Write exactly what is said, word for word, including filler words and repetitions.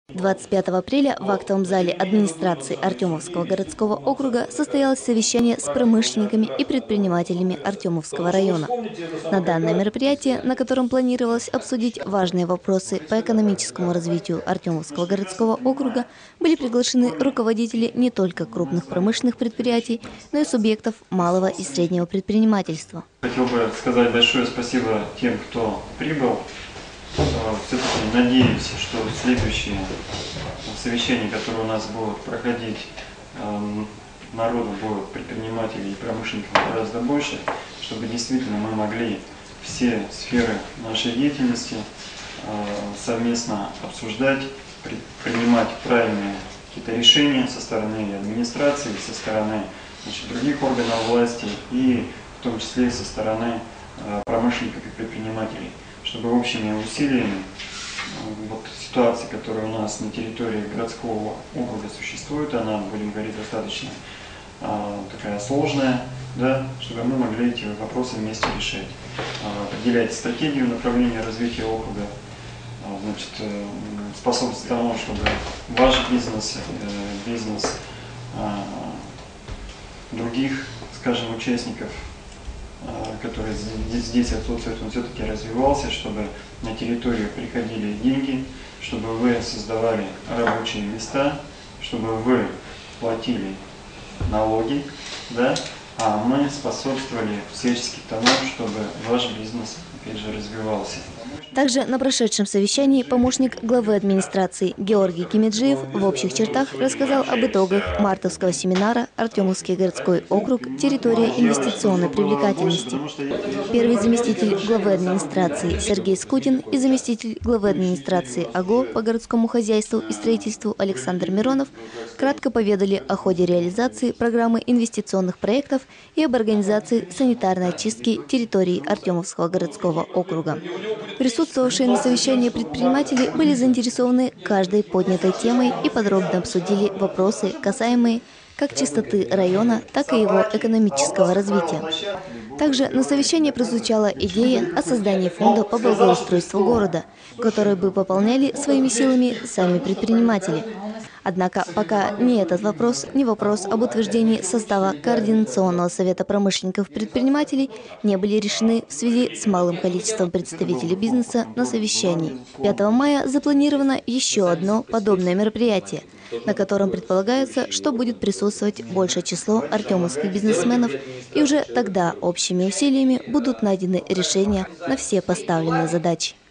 двадцать пятого апреля в актовом зале администрации Артемовского городского округа состоялось совещание с промышленниками и предпринимателями Артемовского района. На данное мероприятие, на котором планировалось обсудить важные вопросы по экономическому развитию Артемовского городского округа, были приглашены руководители не только крупных промышленных предприятий, но и субъектов малого и среднего предпринимательства. Хотел бы сказать большое спасибо тем, кто прибыл. Все-таки надеюсь, что следующие совещания, которые у нас будут проходить, народу будет, предпринимателей и промышленников гораздо больше, чтобы действительно мы могли все сферы нашей деятельности совместно обсуждать, принимать правильные какие-то решения со стороны администрации, со стороны, значит, других органов власти и в том числе со стороны промышленников и предпринимателей, чтобы общими усилиями вот, ситуация, которая у нас на территории городского округа существует, она, будем говорить, достаточно а, такая сложная, да, чтобы мы могли эти вопросы вместе решать. А, определять стратегию направления развития округа, а, значит, способствовать тому, чтобы ваш бизнес, э, бизнес а, других, скажем, участников, который здесь отсутствует, он все-таки развивался, чтобы на территорию приходили деньги, чтобы вы создавали рабочие места, чтобы вы платили налоги, да, а мы способствовали всячески тому, чтобы ваш бизнес, опять же, развивался. Также на прошедшем совещании помощник главы администрации Георгий Кимеджиев в общих чертах рассказал об итогах мартовского семинара «Артемовский городской округ. Территория инвестиционной привлекательности». Первый заместитель главы администрации Сергей Скутин и заместитель главы администрации АГО по городскому хозяйству и строительству Александр Миронов кратко поведали о ходе реализации программы инвестиционных проектов и об организации санитарной очистки территории Артемовского городского округа. Присутствовавшие на совещании предприниматели были заинтересованы каждой поднятой темой и подробно обсудили вопросы, касаемые как чистоты района, так и его экономического развития. Также на совещании прозвучала идея о создании фонда по благоустройству города, который бы пополняли своими силами сами предприниматели. Однако пока ни этот вопрос, ни вопрос об утверждении состава Координационного совета промышленников-предпринимателей не были решены в связи с малым количеством представителей бизнеса на совещании. пятого мая запланировано еще одно подобное мероприятие, на котором предполагается, что будет присутствовать большее число артемовских бизнесменов, и уже тогда общими усилиями будут найдены решения на все поставленные задачи.